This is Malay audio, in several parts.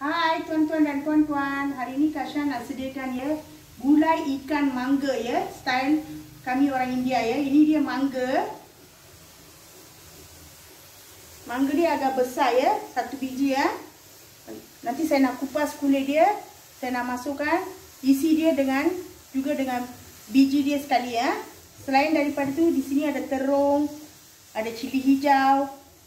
Hai tuan-tuan dan puan-puan, hari ini Kak Syah nak sediakan ya gulai ikan mangga ya, style kami orang India ya. Ini dia mangga. Mangga dia agak besar ya, satu biji ya. Nanti saya nak kupas kulit dia, saya nak masukkan isi dia juga dengan biji dia sekali ya. Selain daripada itu di sini ada terung, ada cili hijau.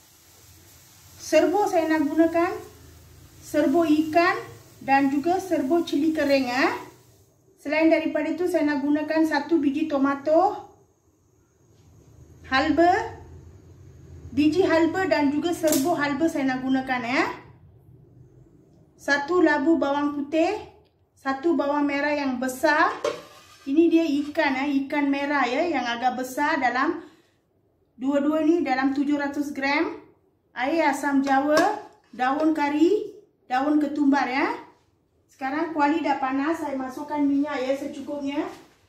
Serbo saya nak gunakan serbo ikan dan juga serbo cili kering ya. Selain daripada itu saya nak gunakan satu biji tomato, halba, biji halba dan juga serbo halba saya nak gunakan ya. Satu labu bawang putih, satu bawang merah yang besar. Ini dia ikan ya, ikan merah ya yang agak besar dalam dua-dua ni dalam 700 gram. Air asam jawa, daun kari, daun ketumbar ya. Sekarang kuali dah panas, saya masukkan minyak ya secukupnya.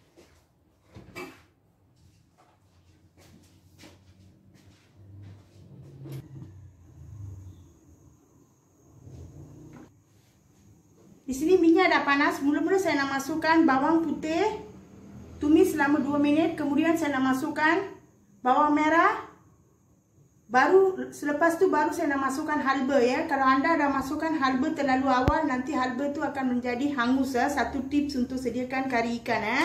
Di sini minyak dah panas. Mula-mula saya nak masukkan bawang putih, tumis selama 2 minit. Kemudian saya nak masukkan bawang merah. Selepas tu baru saya nak masukkan halba ya. Kalau anda dah masukkan halba terlalu awal, nanti halba tu akan menjadi hangus ya. Satu tips untuk sediakan kari ikan ya.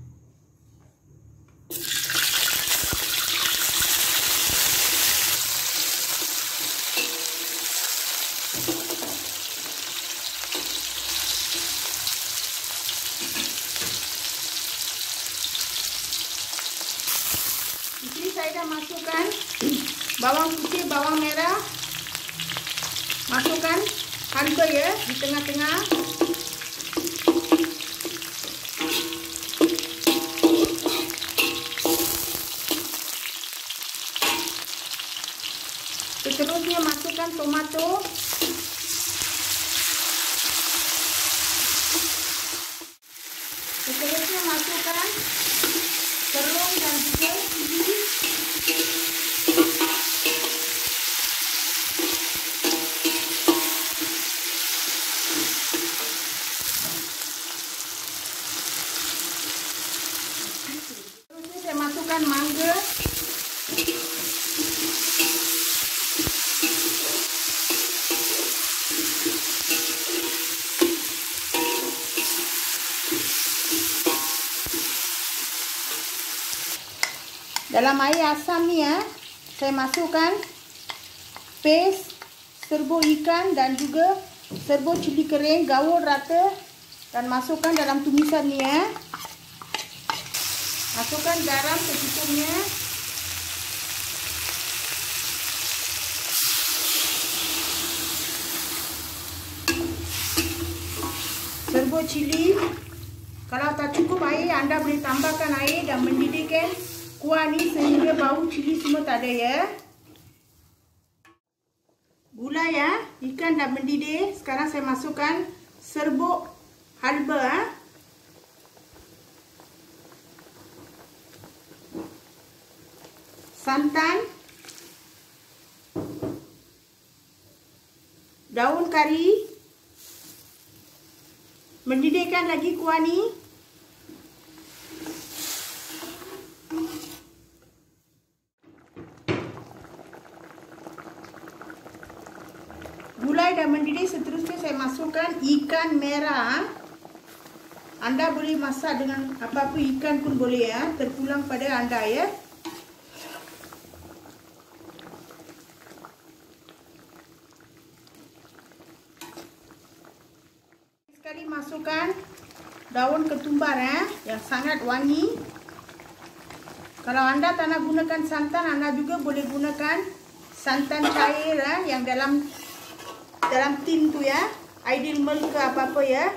Di sini saya dah masukkan bawang putih, bawang merah. Masukkan halba ya di tengah-tengah. Seterusnya masukkan tomato. Seterusnya masukkan terung dan juga cili. Terusnya saya masukkan mangga. Dalam air asam ni ya, saya masukkan paste serbo ikan dan juga serbo cili kering, gaul rata dan masukkan dalam tumisan ni ya. Masukkan garam secukupnya. Serbo cili. Kalau tak cukup air, anda boleh tambahkan air dan mendidihkan kuah ni sehingga bau cili semua tak ada ya. Gula ya, ikan dah mendidih. Sekarang saya masukkan serbuk halba ya. Santan, daun kari. Mendidihkan lagi kuah ni. Gulai dah mendidih, seterusnya saya masukkan ikan merah. Anda boleh masak dengan apa-apa ikan pun boleh ya, terpulang pada anda ya. Sekali masukkan daun ketumbar ya, yang sangat wangi. Kalau anda tak nak gunakan santan, anda juga boleh gunakan santan cair ya, yang dalam tin tu ya, Ideal Milk ke apa-apa ya.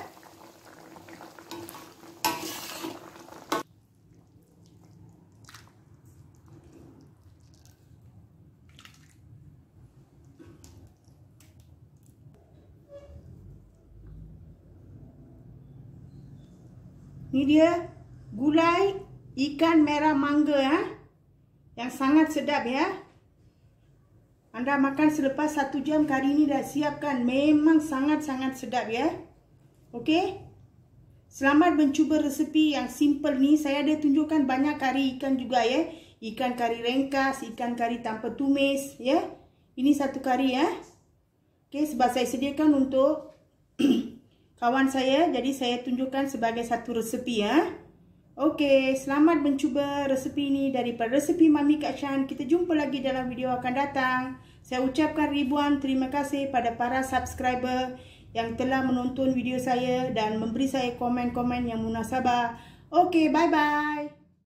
Ini dia gulai ikan merah mangga ya, yang sangat sedap ya. Anda makan selepas 1 jam kari ini dah siapkan. Memang sangat-sangat sedap ya. Okey. Selamat mencuba resepi yang simple ni. Saya ada tunjukkan banyak kari ikan juga ya. Ikan kari rengkas, ikan kari tanpa tumis ya. Ini satu kari ya. Okey, sebab saya sediakan untuk kawan saya, jadi saya tunjukkan sebagai satu resepi ya. Okey, selamat mencuba resepi ini daripada resepi Mami Kak Shan. Kita jumpa lagi dalam video akan datang. Saya ucapkan ribuan terima kasih pada para subscriber yang telah menonton video saya dan memberi saya komen-komen yang munasabah. Okey, bye-bye.